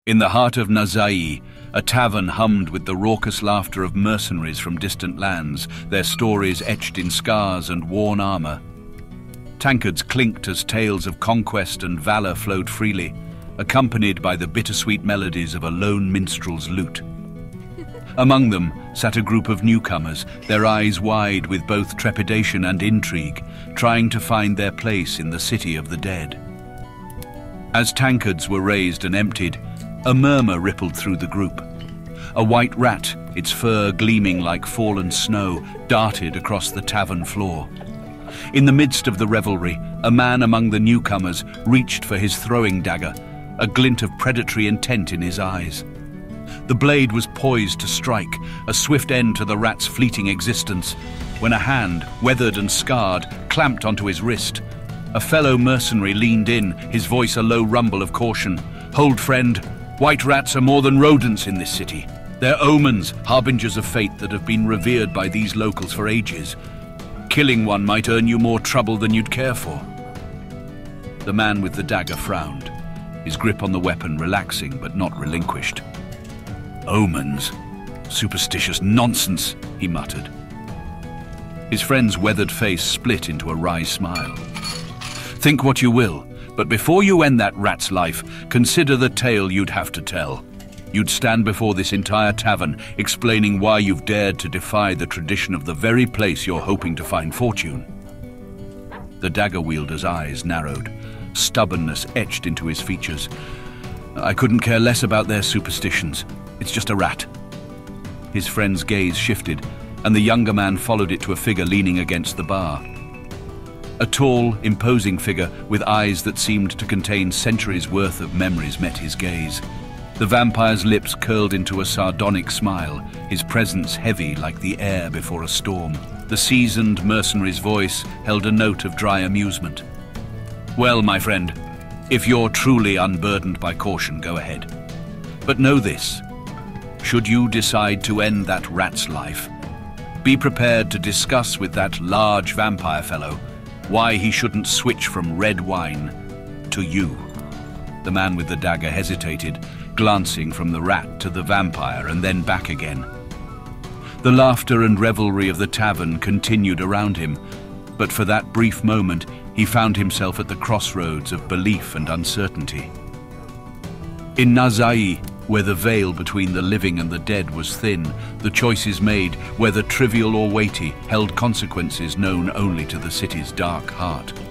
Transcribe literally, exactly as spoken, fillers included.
In the heart of Na-Zaii, a tavern hummed with the raucous laughter of mercenaries from distant lands, their stories etched in scars and worn armor. Tankards clinked as tales of conquest and valor flowed freely, accompanied by the bittersweet melodies of a lone minstrel's lute. Among them sat a group of newcomers, their eyes wide with both trepidation and intrigue, trying to find their place in the City of the Dead. As tankards were raised and emptied, a murmur rippled through the group. A white rat, its fur gleaming like fallen snow, darted across the tavern floor. In the midst of the revelry, a man among the newcomers reached for his throwing dagger, a glint of predatory intent in his eyes. The blade was poised to strike, a swift end to the rat's fleeting existence, when a hand, weathered and scarred, clamped onto his wrist. A fellow mercenary leaned in, his voice a low rumble of caution. "Hold, friend. White rats are more than rodents in this city. They're omens, harbingers of fate that have been revered by these locals for ages. Killing one might earn you more trouble than you'd care for." The man with the dagger frowned, his grip on the weapon relaxing but not relinquished. "Omens? Superstitious nonsense," he muttered. His friend's weathered face split into a wry smile. "Think what you will, but before you end that rat's life, consider the tale you'd have to tell. You'd stand before this entire tavern, explaining why you've dared to defy the tradition of the very place you're hoping to find fortune." The dagger wielder's eyes narrowed, stubbornness etched into his features. "I couldn't care less about their superstitions. It's just a rat." His friend's gaze shifted, and the younger man followed it to a figure leaning against the bar. A tall, imposing figure with eyes that seemed to contain centuries' worth of memories met his gaze. The vampire's lips curled into a sardonic smile, his presence heavy like the air before a storm. The seasoned mercenary's voice held a note of dry amusement. "Well, my friend, if you're truly unburdened by caution, go ahead. But know this. Should you decide to end that rat's life, be prepared to discuss with that large vampire fellow why he shouldn't switch from red wine to you." The man with the dagger hesitated, glancing from the rat to the vampire and then back again. The laughter and revelry of the tavern continued around him, but for that brief moment he found himself at the crossroads of belief and uncertainty. In Na-Zaii, where the veil between the living and the dead was thin, the choices made, whether trivial or weighty, held consequences known only to the city's dark heart.